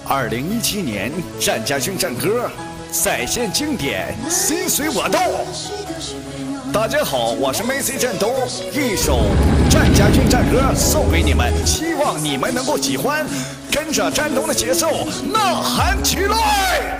2017年战家军战歌再现经典，心随我动。大家好，我是 MC 战东，一首战家军战歌送给你们，希望你们能够喜欢，跟着战东的节奏呐喊起来。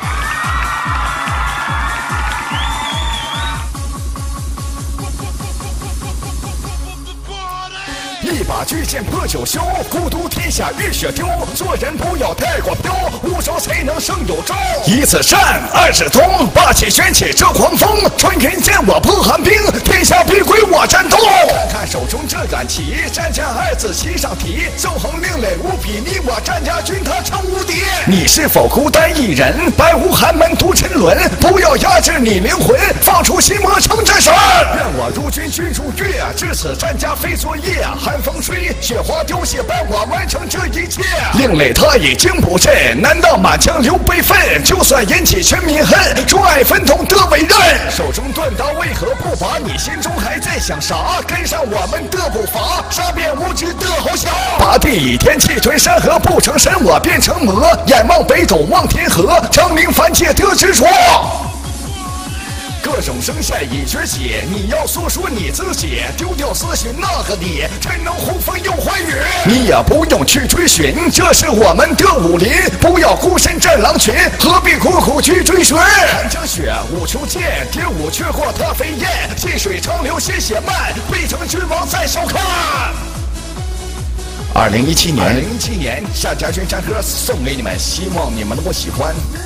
一把巨剑破九霄，孤独天下浴血丢。做人不要太过飘，无招才能胜有招。一次战，二次通，霸气卷起这狂风。穿云箭我破寒冰，天下必归我战东。看看手中这杆旗，战家二字旗上提，纵横另类无比，你我战家军他称无敌。你是否孤单一人？白无寒门独沉沦，不要压制你灵魂，放出心魔成真神。愿我如君君如月，至此战家非作业。寒风吹，雪花凋谢，伴我完成这一切。另类他已经不振，难道满腔流悲愤？就算引起全民恨，专爱奋斗的伟人。手中断刀为何不拔？你心中还在想啥？跟上我们的步伐，杀遍无知的豪侠。拔地倚天，气吞山河，不成神我变成魔。眼望北斗望天河，证明凡界的执着。各种声线已崛起，你要诉说你自己，丢掉思绪那个你，真能呼风又唤雨。你也不用去追寻，这是我们的武林，不要孤身战狼群，何必苦苦去追寻？寒江雪，舞秋剑，蝶舞却过他飞燕，细水长流鲜血漫，未成君王再收看。2017年战家军战歌送给你们，希望你们能够喜欢。